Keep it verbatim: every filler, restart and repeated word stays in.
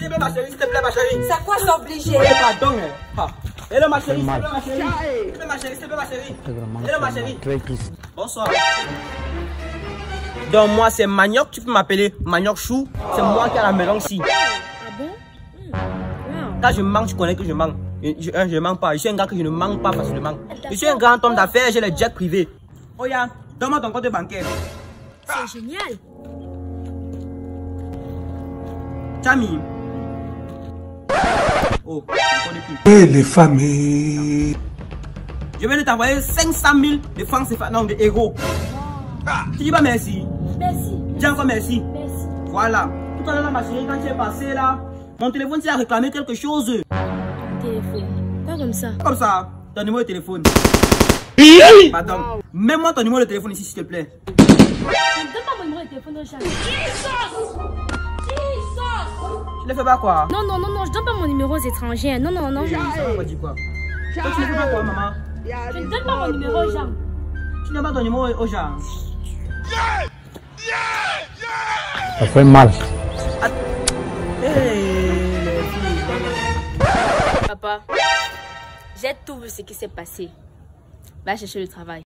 te plaît, ma chérie, s'il te plaît, ma chérie. C'est quoi, c'est obligé? Oui, pardon. Ah. Hello, ma chérie, s'il te plaît, ma chérie. S'il te plaît, ma chérie, s'il te plaît, ma chérie. Hello, ma chérie. Bonsoir. Donc, moi, c'est Manioc, tu peux m'appeler Manioc Chou. C'est moi qui ai la maison ici. Ah bon? Mmh. Wow. Quand je mens, tu connais que je mens. Je, je, je ne mens pas. Je suis un gars que je ne mens pas facilement. Je suis un grand homme d'affaires, j'ai le jet privé. Oh, ya, donne-moi ton compte bancaire. C'est génial. Chami. Oh, Et les familles. je viens de t'envoyer cinq cent mille de francs CFA, non, de euros. Tu dis pas merci. Merci. Dis encore merci. Merci. Voilà. Tout à l'heure, ma chérie, quand tu es passé là, mon téléphone s'est réclamé quelque chose. Téléphone. Pas comme ça. Comme ça, ton numéro de téléphone. Pardon. Mets-moi ton numéro de téléphone ici, s'il te plaît. Ne donne pas mon numéro de téléphone au chat. Tu ne fais pas quoi? Non, non, non, non, je donne pas mon numéro aux étrangers. Non, non, non. Ça va dire quoi? Toi, tu ne fais pas quoi, maman? Je ne donne pas mon numéro aux gens. Tu n'as pas ton numéro aux gens. Ça fait mal. Hey. Papa, j'ai tout vu ce qui s'est passé. Va chercher le travail.